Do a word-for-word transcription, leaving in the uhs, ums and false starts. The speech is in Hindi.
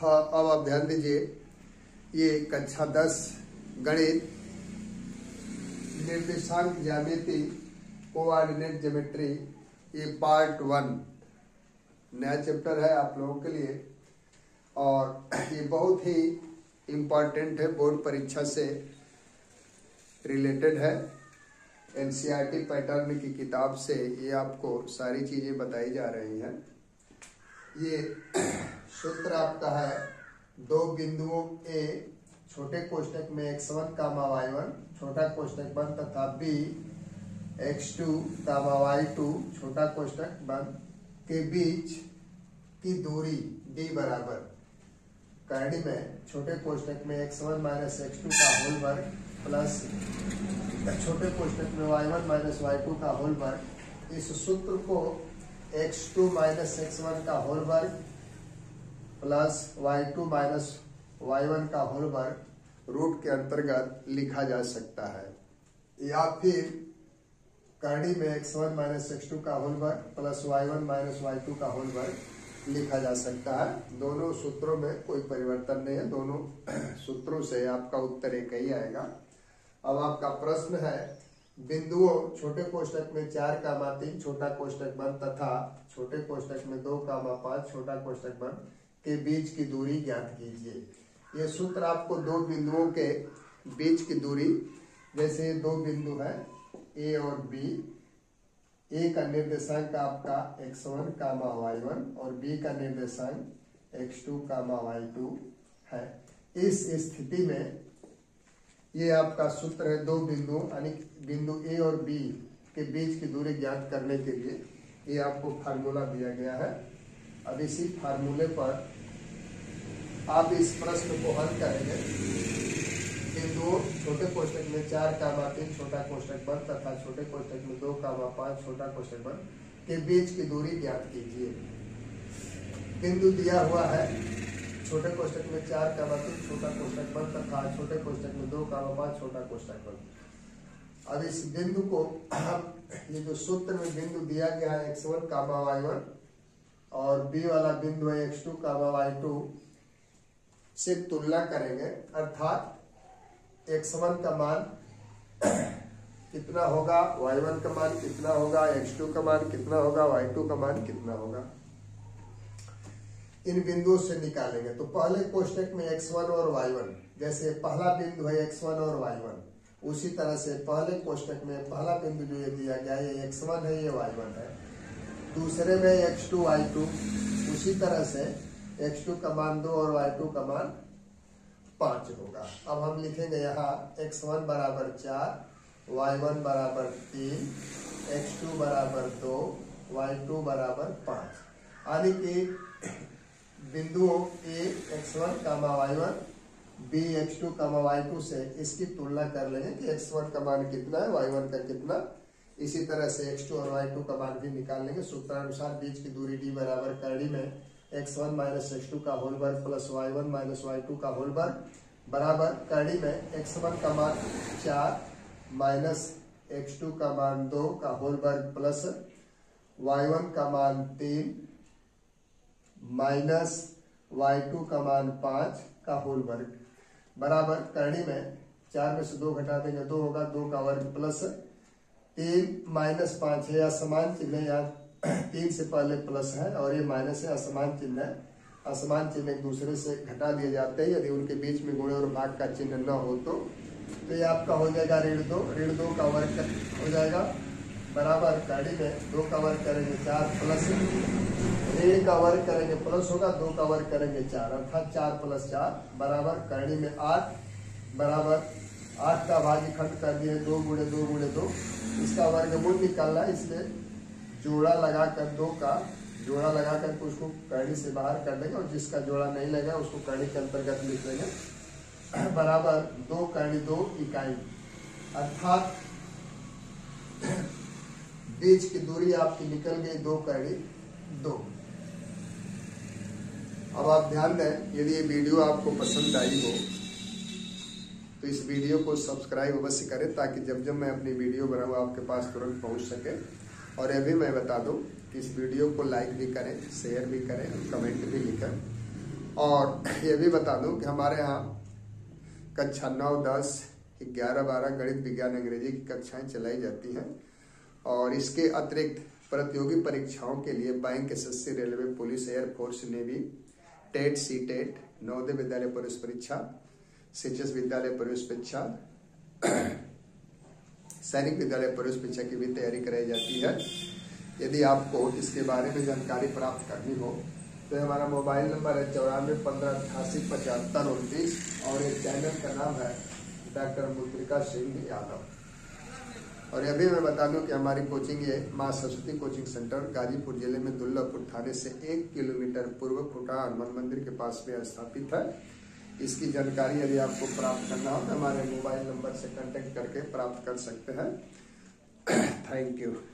हाँ, अब आप ध्यान दीजिए, ये कक्षा दस गणित निर्देशांक ज्यामिति कोऑर्डिनेट ज्योमेट्री, ये पार्ट वन नया चैप्टर है आप लोगों के लिए और ये बहुत ही इम्पोर्टेंट है, बोर्ड परीक्षा से रिलेटेड है। एनसीईआरटी पैटर्न की किताब से ये आपको सारी चीजें बताई जा रही हैं। ये सूत्र आपका है दो बिंदुओं ए छोटे कोष्टक में x one comma y one छोटा कोष्टक बंद तथा B x two comma y two छोटा कोष्टक बंद के बीच की दूरी डी बराबर करनी में छोटे कोष्टक में x one minus x two का होल वर्ग प्लस छोटे कोष्टक में y one minus y two का होल वर्ग। इस सूत्र को x two minus x one का होल वर्ग plus y two minus y one का होल वर्ग रूट के अंतर्गत लिखा जा सकता है, या फिर करनी में x one minus x two का होल वर्ग plus y one minus y two का होल वर्ग लिखा जा सकता है। दोनों सूत्रों में कोई परिवर्तन नहीं है, दोनों सूत्रों से आपका उत्तर एक ही आएगा। अब आपका प्रश्न है बिंदुओं छोटे कोष्टक में चार कामा तीन छोटा कोष्टक बंद तथा छोटे कोष्टक में दो कामा पांच छोटा कोष्टक बंद के बीच की दूरी ज्ञात कीजिए। ये सूत्र आपको दो बिंदुओं के बीच की दूरी, जैसे दो बिंदु है ए और बी, ए का निर्देशांक आपका x one comma y one और बी का निर्देशांक x two comma y two है। इस स्थिति में ये आपका सूत्र है दो बिंदु यानी बिंदु ए और बी के बीच की दूरी ज्ञात करने के लिए ये आपको फार्मूला दिया गया है। अब इसी फार्मूले पर आप इस प्रश्न को हल करेंगे। बिंदुओं छोटे कोष्टक में चार कामा तीन छोटा कोष्टक बंद तथा छोटे कोष्टक में दो कामा पांच छोटा कोष्टक बंद के बीच की दूरी ज्ञात कीजिए। बिंदु दिया हुआ है छोटे कोष्टक में चार कामा तीन छोटा कोष्टक बंद तथा छोटे कोष्टक में दो कामा पांच छोटा कोष्टक बंद। अब इस बिंदु को हम ये जो सूत्र में बिंदु दिया गया है x one comma y one और बी वाला बिंदु है x two comma y two से तुलना करेंगे, अर्थात एक्स वन का मान कितना होगा, वाई वन का मान कितना होगा, एक्स टू का मान कितना होगा, वाई टू का मान कितना होगा, इन बिंदुओं से निकालेंगे। तो पहले कोष्टक में एक्स वन और वाई वन, जैसे पहला बिंदु है एक्स वन और वाई वन, उसी तरह से पहले कोष्टक में पहला बिंदु जो ये दिया गया है ये एक्स वन है, ये वाई वन है। दूसरे में एक्स टू वाई टू, उसी तरह से एक्स टू का मान दो और वाई टू का मान पांच होगा। अब हम लिखेंगे यहाँ एक्स वन बराबर चार, वाई वन बराबर तीन, एक्स टू बराबर दो, वाई टू बराबर पांच। यानी कि बिंदुओं A x one comma y one, B x two comma y two से इसकी तुलना कर लेंगे कि एक्स वन का मान कितना है, वाई वन का कितना। इसी तरह से एक्स टू और वाई टू का मान भी निकाल लेंगे। सूत्रानुसार बीच की दूरी डी बराबर करनी में x one minus x two का होल वर्ग plus y one minus y two का होल वर्ग बराबर करनी में एक्स वन का मान चार माइनस एक्स टू का मान दो का होल वर्ग प्लस वाई वन का मान तीन माइनस वाई टू का मान पांच का होल वर्ग बराबर करनी में चार में से दो घटा देंगे दो होगा, दो का वर्ग प्लस तीन माइनस पांच है, असमान चिन्ह है, यहाँ तीन से पहले प्लस है और ये माइनस है, असमान चिन्ह है। असमान चिन्ह एक दूसरे से घटा दिए जाते हैं, यदि उनके बीच में गुणे और भाग का चिन्ह न हो तो तो ये आपका हो जाएगा ऋण दो, ऋण दो का वर्ग हो जाएगा बराबर करनी में दो का वर्ग करेंगे चार प्लस ऋण का वर्ग करेंगे प्लस होगा, दो का वर्ग करेंगे चार, अर्थात चार प्लस चार बराबर करनी में आठ बराबर आठ का भागीखंड कर दिए दो गुणे दो गुणे दो, इसका वर्गमूल निकालना है, इसलिए जोड़ा लगाकर दो का जोड़ा लगा कर उसको करनी से बाहर कर देंगे और जिसका जोड़ा नहीं लगा उसको करनी के अंतर्गत लिख देंगे बराबर दो करनी दो इकाई, अर्थात बीच की दूरी आपकी निकल गई दो करनी दो। अब आप ध्यान दें, यदि ये वीडियो आपको पसंद आई हो तो इस वीडियो को सब्सक्राइब अवश्य करें ताकि जब जब मैं अपनी वीडियो बनाऊँ आपके पास तुरंत पहुंच सके। और यह भी मैं बता दूं कि इस वीडियो को लाइक भी करें, शेयर भी करें और कमेंट भी लिखें। और ये भी बता दूं कि हमारे यहाँ कक्षा नौ दस ग्यारह बारह गणित विज्ञान अंग्रेजी की कक्षाएं चलाई जाती हैं। और इसके अतिरिक्त प्रतियोगी परीक्षाओं के लिए bank, SSC, railway, police, air force, navy, TET, C TET, Navodaya Vidyalaya प्रवेश परीक्षा, शिक्षक विद्यालय प्रवेश परीक्षा, सैनिक विद्यालय प्रवेश परीक्षा की भी तैयारी कराई जाती है। यदि आपको इसके बारे में जानकारी प्राप्त करनी हो तो हमारा मोबाइल नंबर है चौरानवे पंद्रह अट्ठासी पचहत्तर उनतीस और एक चैनल का नाम है डॉक्टर मुद्रिका सिंह यादव। और यह भी मैं बता दूं कि हमारी कोचिंग ये माँ सरस्वती कोचिंग सेंटर गाजीपुर जिले में दुल्लापुर थाने से एक किलोमीटर पूर्व खुटा हनुमान मंदिर के पास में स्थापित है। इसकी जानकारी यदि आपको प्राप्त करना हो तो हमारे मोबाइल नंबर से कांटेक्ट करके प्राप्त कर सकते हैं। Thank you.